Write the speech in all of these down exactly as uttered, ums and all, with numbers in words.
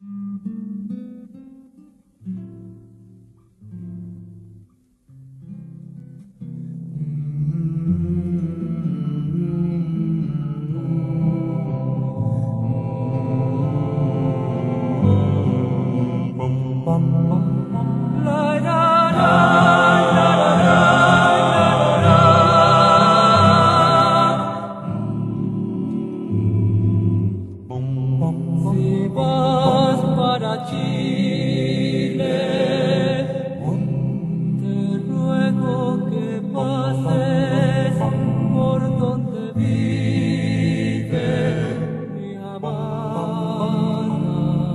Si vas para Chile, te ruego que pases por donde vive mi amada.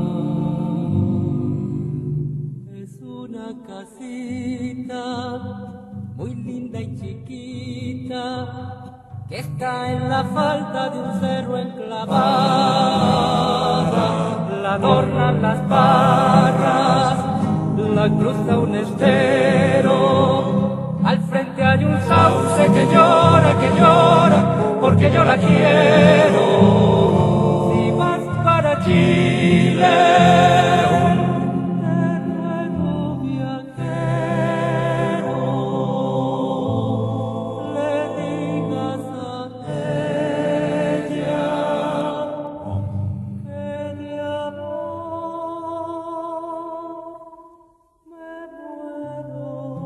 Es una casita muy linda y chiquita que está en la falda de un cerro enclavada. La adornan las barras, la cruza un estero. Al frente hay un sauce que llora, que llora, porque yo la quiero. Si vas para Chile, te ruego, viajero, le digas a ella que de amor me muero.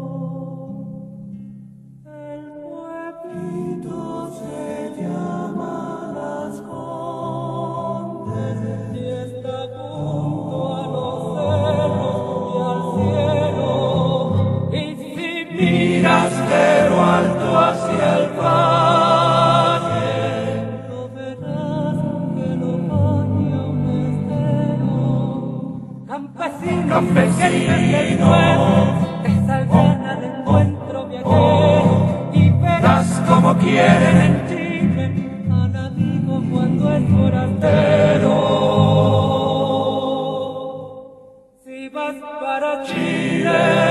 El pueblito se llama Las Condes y está junto a los cerros y al cielo. Y si miras de lo alto hacia el valle, lo verás que lo baña un estero. Campesinos, campesinos del nuevo, te saldrán al encuentro, viajero, y verás como quieren en Chile al amigo cuando es forastero. Si vas para Chile,